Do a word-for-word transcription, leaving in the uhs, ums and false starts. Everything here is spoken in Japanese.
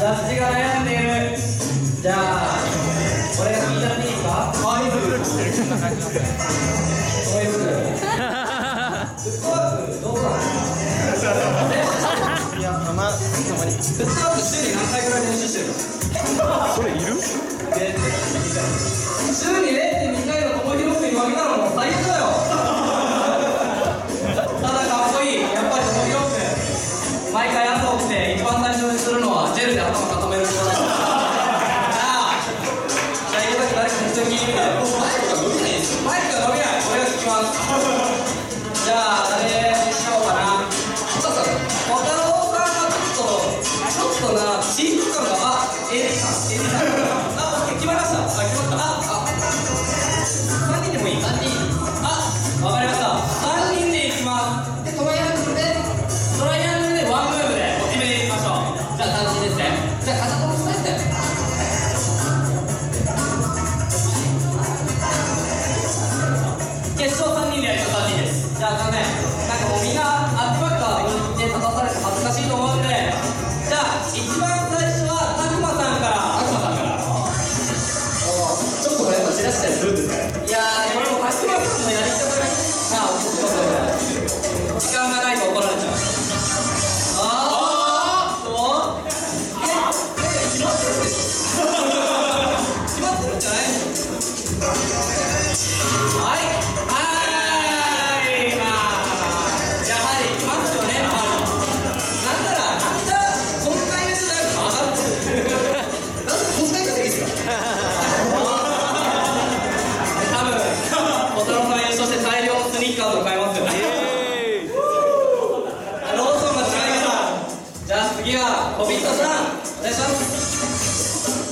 ジャッジが悩んでいる。じゃあ俺が聞いちゃっていいですか？はい、そういうことです。そういうことです。フットワークどうなの？いや、たま、たまにフットワーク週に何回ぐらい練習してるの？それいる？週に れいてんに 回の友広くに負けたのも最悪だよ。ただかっこいい。やっぱり友広く毎回朝起きて一番最初にするのはジェルで頭固めることだから。じゃあ池崎誰か普通に聞いてみて。マイクが伸びない。マイクが伸びない。俺が聞きます。じゃあ誰にしようかな。小太郎さんはちょっとちょっとなチーム感が、あ、エリさん、エリさん、あ、決まりました。あ、決まった。あ、あ、さんにんでもいい。さんにん。あ、わかりました。さんにんでいきます。で、トライアングルでトライアングルでワンムーブでお決めていきましょう。じゃあ楽しいですね。じゃあ片手も伝えて。決勝さんにんでやります。さんにんです。じゃああのね、なんかもうみんなアップバッカーに立たされて恥ずかしいと思うんで、じゃあ一番最初はたくまさんから。たくまさんから。ちょっとこれやっぱ散らしたりするんですか？いやー、これもたくまさんのやり方がさあ、時間がないと怒られちゃう。あー、どう？え、決まってるでしょ。決まってるんじゃない？はい。次はコビットさん、お願いします。